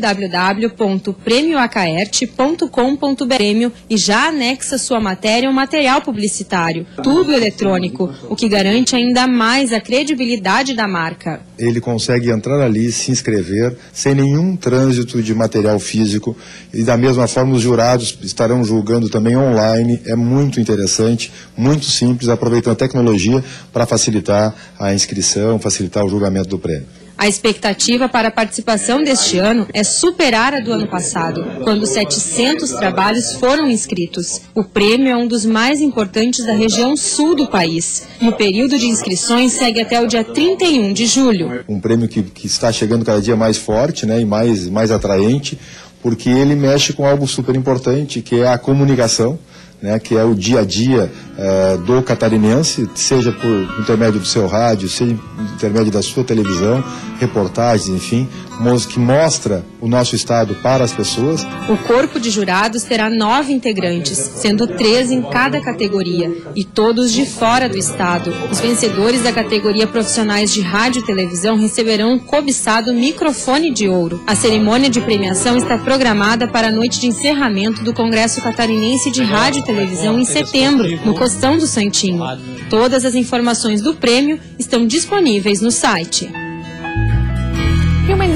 Speaker 20: www.premioacaerte.com.br e já anexa sua matéria ao material publicitário. Tudo eletrônico, o que garante ainda mais a credibilidade da marca.
Speaker 21: Ele consegue entrar ali, se inscrever, sem nenhum trânsito de material físico, e da mesma forma os jurados estarão julgando também online. É muito interessante, muito simples, aproveitando a tecnologia para facilitar a inscrição, facilitar o julgamento do prêmio.
Speaker 20: A expectativa para a participação deste ano é superar a do ano passado, quando 700 trabalhos foram inscritos. O prêmio é um dos mais importantes da região sul do país. E o período de inscrições segue até o dia 31 de julho.
Speaker 21: Um prêmio que está chegando cada dia mais forte, né, e mais atraente, porque ele mexe com algo super importante, que é a comunicação, né, que é o dia a dia do catarinense, seja por intermédio do seu rádio, seja por intermédio da sua televisão, reportagens, enfim, que mostra o nosso estado para as pessoas.
Speaker 20: O corpo de jurados terá 9 integrantes, sendo 3 em cada categoria, e todos de fora do estado. Os vencedores da categoria profissionais de rádio e televisão receberão um cobiçado microfone de ouro. A cerimônia de premiação está programada para a noite de encerramento do Congresso Catarinense de Rádio e Televisão em setembro, no Costão do Santinho. Todas as informações do prêmio estão disponíveis no site.
Speaker 2: E uma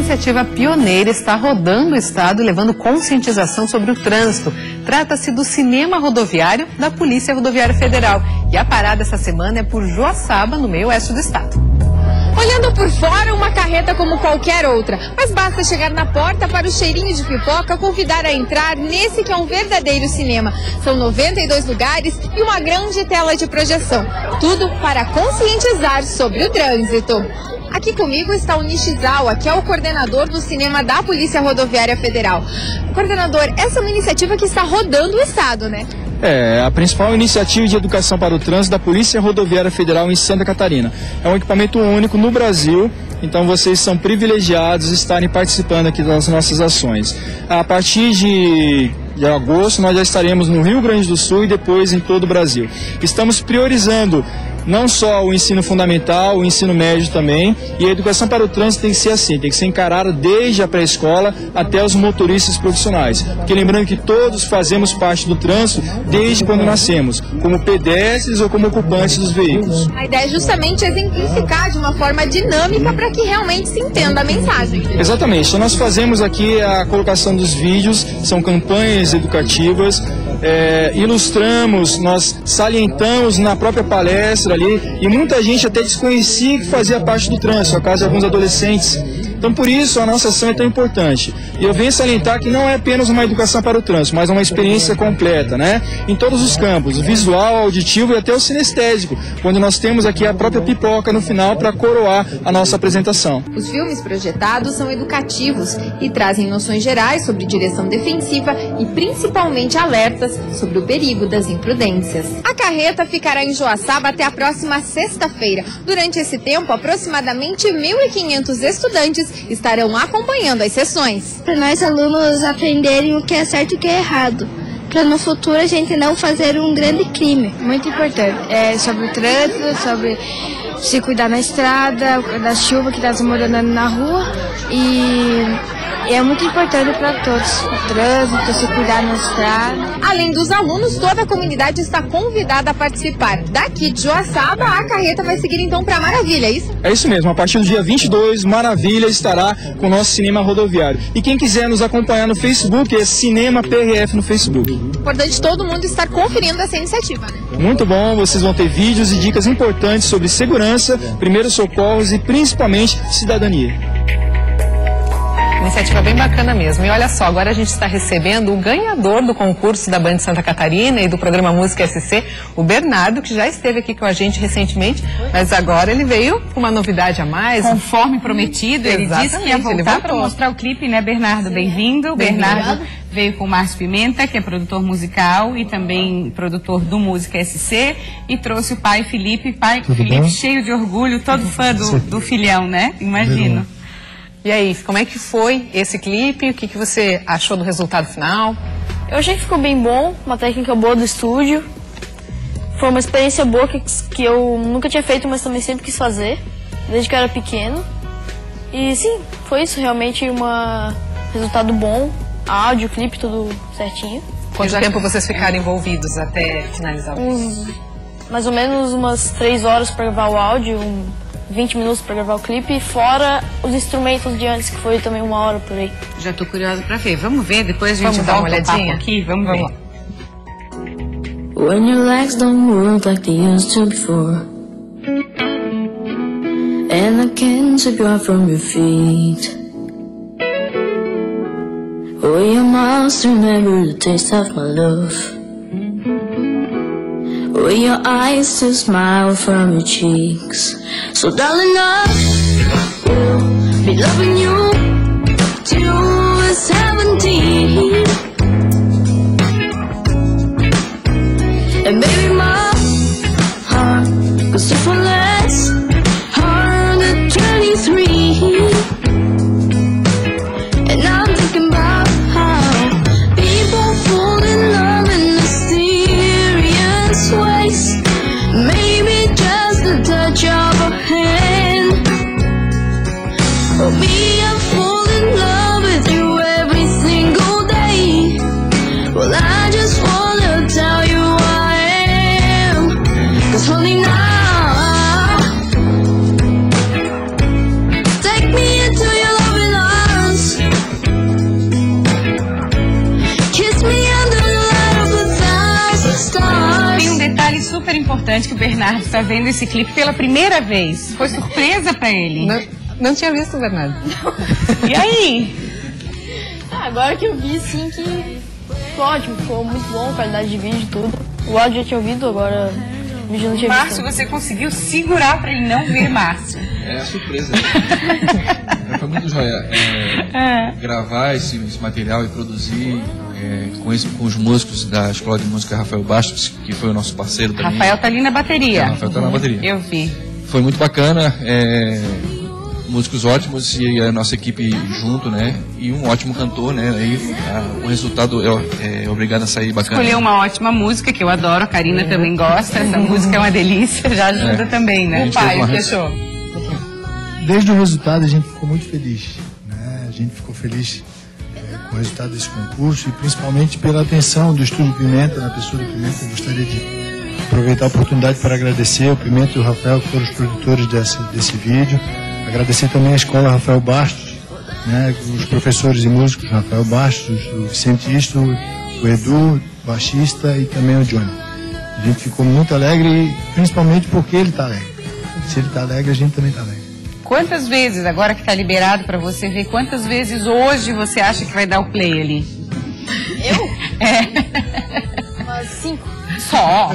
Speaker 2: iniciativa pioneira está rodando o estado, levando conscientização sobre o trânsito. Trata-se do Cinema Rodoviário da Polícia Rodoviária Federal. E a parada essa semana é por Joaçaba, no meio oeste do estado.
Speaker 10: Olhando por fora, uma carreta como qualquer outra, mas basta chegar na porta para o cheirinho de pipoca convidar a entrar nesse que é um verdadeiro cinema. São 92 lugares e uma grande tela de projeção, tudo para conscientizar sobre o trânsito. Aqui comigo está o Nishizawa, que é o coordenador do cinema da Polícia Rodoviária Federal. Coordenador, essa é uma iniciativa que está rodando o estado, né?
Speaker 5: É a principal iniciativa de educação para o trânsito da Polícia Rodoviária Federal em Santa Catarina. É um equipamento único no Brasil, então vocês são privilegiados de estarem participando aqui das nossas ações. A partir de agosto nós já estaremos no Rio Grande do Sul e depois em todo o Brasil. Estamos priorizando não só o ensino fundamental, o ensino médio também, e a educação para o trânsito tem que ser assim, tem que ser encarada desde a pré-escola até os motoristas profissionais. Porque lembrando que todos fazemos parte do trânsito desde quando nascemos, como pedestres ou como ocupantes dos veículos.
Speaker 10: A ideia é justamente exemplificar de uma forma dinâmica para que realmente se entenda a mensagem.
Speaker 5: Exatamente, então nós fazemos aqui a colocação dos vídeos, são campanhas educativas, ilustramos, nós salientamos na própria palestra ali, e muita gente até desconhecia que fazia parte do trânsito, no caso de alguns adolescentes. Então, por isso, a nossa ação é tão importante. E eu venho salientar que não é apenas uma educação para o trânsito, mas uma experiência completa, né? Em todos os campos, visual, auditivo e até o sinestésico, onde nós temos aqui a própria pipoca no final para coroar a nossa apresentação.
Speaker 10: Os filmes projetados são educativos e trazem noções gerais sobre direção defensiva e principalmente alertas sobre o perigo das imprudências. A carreta ficará em Joaçaba até a próxima sexta-feira. Durante esse tempo, aproximadamente 1.500 estudantes estarão acompanhando as sessões.
Speaker 12: Para nós alunos aprenderem o que é certo e o que é errado, para no futuro a gente não fazer um grande crime. Muito importante. É sobre o trânsito, sobre se cuidar na estrada, da chuva que está desmoronando na rua e é muito importante para todos. O trânsito, se cuidar na estrada.
Speaker 10: Além dos alunos, toda a comunidade está convidada a participar. Daqui de Joaçaba, a carreta vai seguir então para Maravilha, é isso?
Speaker 5: É isso mesmo, a partir do dia 22, Maravilha estará com o nosso cinema rodoviário. E quem quiser nos acompanhar no Facebook, é Cinema PRF no Facebook.
Speaker 10: Importante todo mundo estar conferindo essa iniciativa, né?
Speaker 5: Muito bom, vocês vão ter vídeos e dicas importantes sobre segurança, primeiros socorros e principalmente cidadania.
Speaker 2: Iniciativa bem bacana mesmo. E olha só, agora a gente está recebendo o ganhador do concurso da Band Santa Catarina e do programa Música SC, o Bernardo, que já esteve aqui com a gente recentemente, mas agora ele veio com uma novidade a mais.
Speaker 1: Conforme prometido, ele disse que ia voltar para mostrar o clipe, né, Bernardo? Bem-vindo. Bernardo veio com o Márcio Pimenta, que é produtor musical e também produtor do Música SC, e trouxe o pai Felipe. Felipe cheio de orgulho, todo fã do filhão, né? Imagino.
Speaker 2: E aí, como é que foi esse clipe? O que você achou do resultado final?
Speaker 22: Eu achei que ficou bem bom, uma técnica boa do estúdio. Foi uma experiência boa que eu nunca tinha feito, mas também sempre quis fazer, desde que eu era pequeno. E sim, foi isso, realmente um resultado bom, áudio, clipe, tudo certinho.
Speaker 2: Quanto tempo vocês ficaram envolvidos até finalizar o clipe?
Speaker 22: Mais ou menos umas 3 horas para gravar o áudio, 20 minutos para gravar o clipe, fora os instrumentos de antes, que foi também 1 hora por aí.
Speaker 1: Já tô curiosa para ver. Vamos ver, depois a gente dá uma olhadinha aqui. Vamos ver.
Speaker 23: When your legs don't work like they used to before, and I can't take you off from your feet, oh, your mouth remember the taste of my love, oh, your eyes still smile from your cheeks. So darling, I will be loving you till we're 17. And baby, my heart goes so for less, hard at 23. And I'm thinking about how people fall in love in mysterious ways. Maybe just a touch of a hand. For me, I fall in love with you every single day.
Speaker 1: importante que o Bernardo está vendo esse clipe pela primeira vez. Foi surpresa para ele.
Speaker 2: Não tinha visto, Bernardo.
Speaker 1: E aí?
Speaker 22: Agora que eu vi, sim, que ficou ótimo, ficou muito bom, qualidade de vídeo e tudo. O áudio já tinha ouvido, agora o vídeo não tinha visto.
Speaker 1: Márcio, você conseguiu segurar para ele não ver Márcio.
Speaker 3: É a surpresa. Foi muito joia gravar esse material e produzir com os músicos da Escola de Música Rafael Bastos, que foi o nosso parceiro também.
Speaker 1: Rafael tá ali na bateria.
Speaker 3: Rafael tá na bateria.
Speaker 1: Eu vi.
Speaker 3: Foi muito bacana, músicos ótimos e a nossa equipe junto, né? E um ótimo cantor, né? Aí o resultado é obrigado a sair bacana.
Speaker 1: Escolheu uma ótima música que eu adoro, a Karina também gosta. Essa música é uma delícia, já ajuda também, né? O pai, fechou.
Speaker 6: Desde o resultado a gente ficou muito feliz, né? A gente ficou feliz com o resultado desse concurso e principalmente pela atenção do Estúdio Pimenta, na pessoa do Pimenta. Eu gostaria de aproveitar a oportunidade para agradecer o Pimenta e o Rafael, que foram os produtores desse vídeo. Agradecer também a Escola Rafael Bastos, né? Os professores e músicos Rafael Bastos, o Vicente Isto, o Edu, o baixista e também o Johnny. A gente ficou muito alegre, principalmente porque ele está alegre. Se ele está alegre, a gente também está alegre.
Speaker 1: Quantas vezes, agora que está liberado para você ver, quantas vezes hoje você acha que vai dar o play ali?
Speaker 22: Eu? Umas 5.
Speaker 1: Só?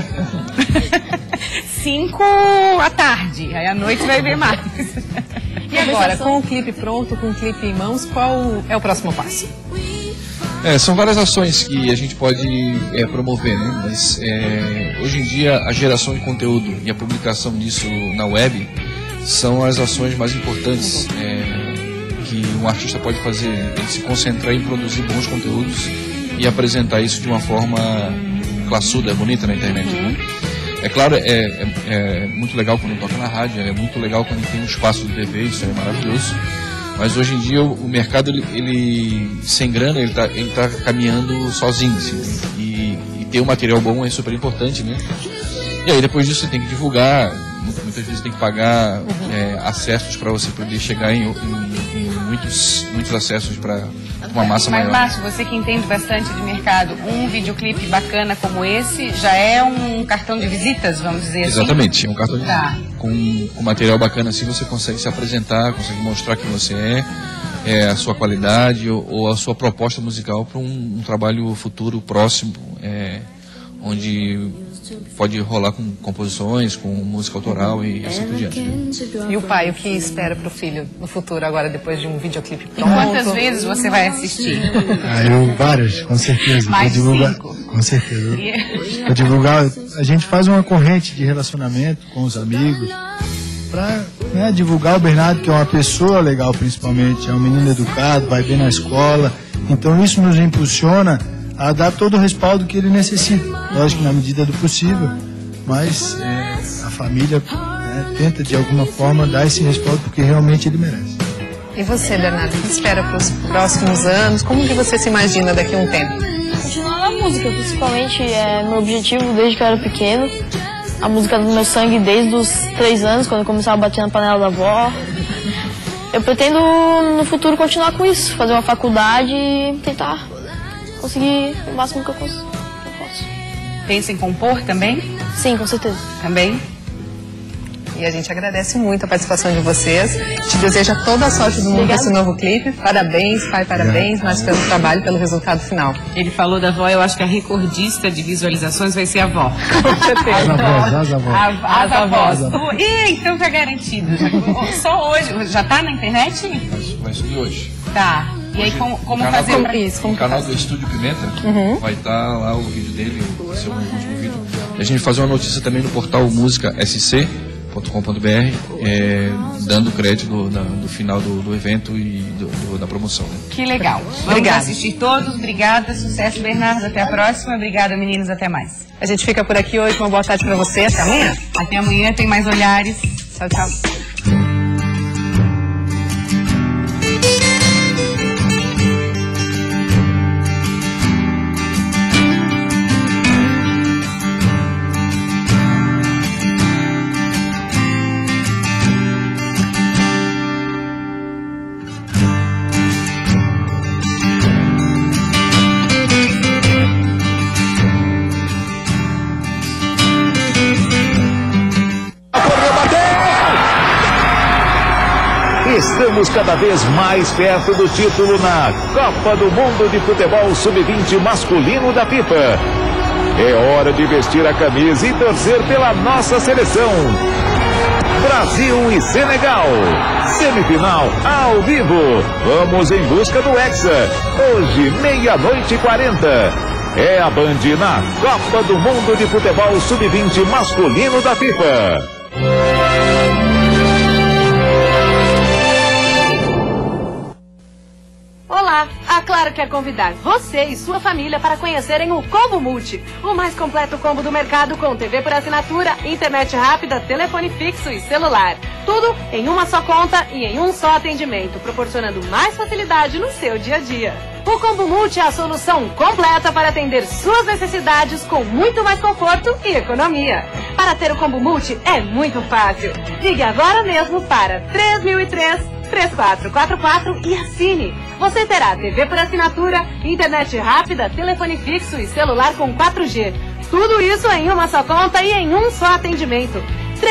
Speaker 1: 5 à tarde, aí à noite vai ver mais.
Speaker 2: E agora, com o clipe pronto, com o clipe em mãos, qual é o próximo passo?
Speaker 3: São várias ações que a gente pode promover, né? Mas hoje em dia a geração de conteúdo e a publicação disso na web são as ações mais importantes que um artista pode fazer. Ele se concentrar em produzir bons conteúdos e apresentar isso de uma forma classuda, bonita na internet. Né? É claro, é muito legal quando toca na rádio, é muito legal quando tem um espaço de TV, isso é maravilhoso. Mas hoje em dia o mercado, ele sem grana, ele tá caminhando sozinho, assim, e ter um material bom é super importante, né? E aí depois disso você tem que divulgar, muitas vezes tem que pagar acessos para você poder chegar em muitos acessos para uma massa maior.
Speaker 1: Mas Márcio, você que entende bastante de mercado, um videoclipe bacana como esse já é um cartão de visitas, vamos dizer assim?
Speaker 3: Exatamente, é um cartão de visitas. Com material bacana assim você consegue se apresentar, consegue mostrar quem você a sua qualidade ou a sua proposta musical para um trabalho futuro, próximo, onde pode rolar com composições, com música autoral e assim por diante.
Speaker 2: E o pai, o que espera para o filho no futuro agora, depois de um videoclipe pronto?
Speaker 1: E quantas vezes você vai assistir?
Speaker 6: Várias, com certeza.
Speaker 1: Mais de 5?
Speaker 6: Com certeza. Para divulgar, a gente faz uma corrente de relacionamento com os amigos, para divulgar o Bernardo, que é uma pessoa legal principalmente, é um menino educado, vai bem na escola, então isso nos impulsiona a dar todo o respaldo que ele necessita, lógico, na medida do possível, mas a família tenta de alguma forma dar esse respaldo porque realmente ele merece.
Speaker 2: E você, Bernardo, o que espera para os próximos anos? Como que você se imagina daqui a um tempo?
Speaker 22: Continuar na música, principalmente, é meu objetivo desde que eu era pequeno. A música do meu sangue desde os 3 anos, quando eu começava a bater na panela da avó. Eu pretendo no futuro continuar com isso, fazer uma faculdade e tentar conseguir o máximo que eu posso.
Speaker 1: Pensa em compor também?
Speaker 22: Sim, com certeza.
Speaker 1: Também?
Speaker 2: E a gente agradece muito a participação de vocês. Te deseja toda a sorte do mundo com esse novo clipe. Parabéns, pai, parabéns, mas pelo trabalho, pelo resultado final.
Speaker 1: Ele falou da avó, eu acho que a recordista de visualizações vai ser a avó.
Speaker 2: Com certeza.
Speaker 1: As avós. Então tá garantido. Só hoje. Já tá na internet?
Speaker 3: Vai subir hoje.
Speaker 1: Tá. E aí como fazer pra isso?
Speaker 3: No canal do Estúdio Pimenta vai estar lá o vídeo dele, vai ser o último vídeo. E a gente vai fazer uma notícia também no portal musicasc.com.br, dando crédito do final do evento e da promoção. Né?
Speaker 1: Que legal. Vamos assistir todos. Obrigada. Sucesso, Bernardo. Até a próxima. Obrigada, meninos. Até mais.
Speaker 2: A gente fica por aqui hoje. Uma boa tarde para você. Até amanhã.
Speaker 1: Até amanhã. Tem mais olhares.
Speaker 2: Tchau, tchau.
Speaker 7: Estamos cada vez mais perto do título na Copa do Mundo de Futebol Sub-20 masculino da FIFA. É hora de vestir a camisa e torcer pela nossa seleção. Brasil e Senegal. Semifinal ao vivo. Vamos em busca do Hexa. Hoje, 00:40. É a Band na Copa do Mundo de Futebol Sub-20 masculino da FIFA.
Speaker 8: Olá, a Claro quer convidar você e sua família para conhecerem o Combo Multi, o mais completo combo do mercado com TV por assinatura, internet rápida, telefone fixo e celular. Tudo em uma só conta e em um só atendimento, proporcionando mais facilidade no seu dia a dia. O Combo Multi é a solução completa para atender suas necessidades com muito mais conforto e economia. Para ter o Combo Multi é muito fácil. Ligue agora mesmo para 3003-3444 e assine. Você terá TV por assinatura, internet rápida, telefone fixo e celular com 4G. Tudo isso em uma só conta e em um só atendimento.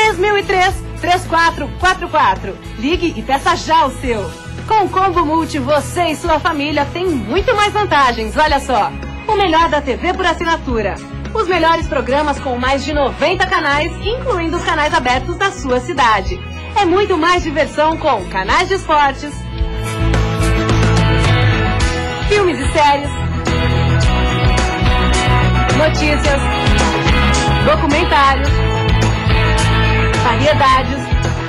Speaker 8: 3003-3444. Ligue e peça já o seu. Com o Combo Multi, você e sua família têm muito mais vantagens. Olha só, o melhor da TV por assinatura. Os melhores programas com mais de 90 canais, incluindo os canais abertos da sua cidade. É muito mais diversão com canais de esportes, filmes e séries, notícias, documentários, variedades,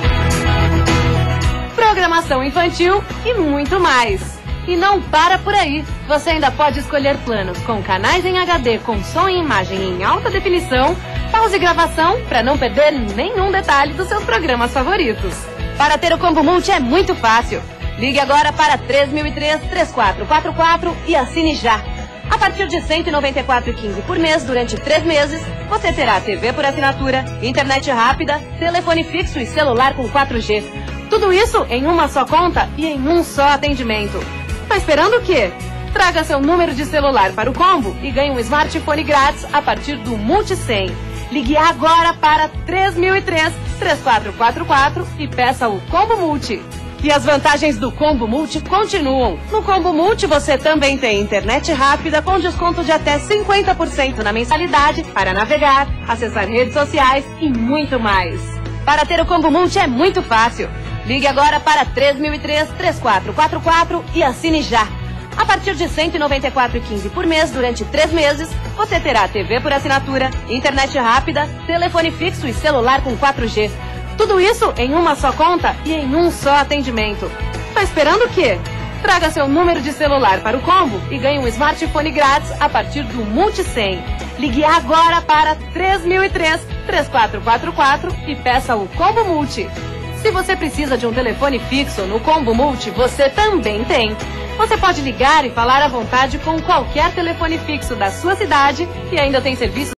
Speaker 8: programação infantil e muito mais. E não para por aí. Você ainda pode escolher planos com canais em HD com som e imagem em alta definição, pausa e gravação para não perder nenhum detalhe dos seus programas favoritos. Para ter o Combo Multi é muito fácil. Ligue agora para 3003-3444 e assine já. A partir de R$ 194,15 por mês durante 3 meses, você terá TV por assinatura, internet rápida, telefone fixo e celular com 4G. Tudo isso em uma só conta e em um só atendimento. Tá esperando o quê? Traga seu número de celular para o combo e ganhe um smartphone grátis a partir do Multi 100. Ligue agora para 3003-3444 e peça o Combo Multi. E as vantagens do Combo Multi continuam. No Combo Multi você também tem internet rápida com desconto de até 50% na mensalidade para navegar, acessar redes sociais e muito mais. Para ter o Combo Multi é muito fácil. Ligue agora para 3003-3444 e assine já. A partir de R$ 194,15 por mês durante 3 meses, você terá TV por assinatura, internet rápida, telefone fixo e celular com 4G. Tudo isso em uma só conta e em um só atendimento. Tá esperando o quê? Traga seu número de celular para o combo e ganhe um smartphone grátis a partir do Multi 100. Ligue agora para 3003-3444 e peça o Combo Multi. Se você precisa de um telefone fixo no Combo Multi, você também tem. Você pode ligar e falar à vontade com qualquer telefone fixo da sua cidade e ainda tem serviço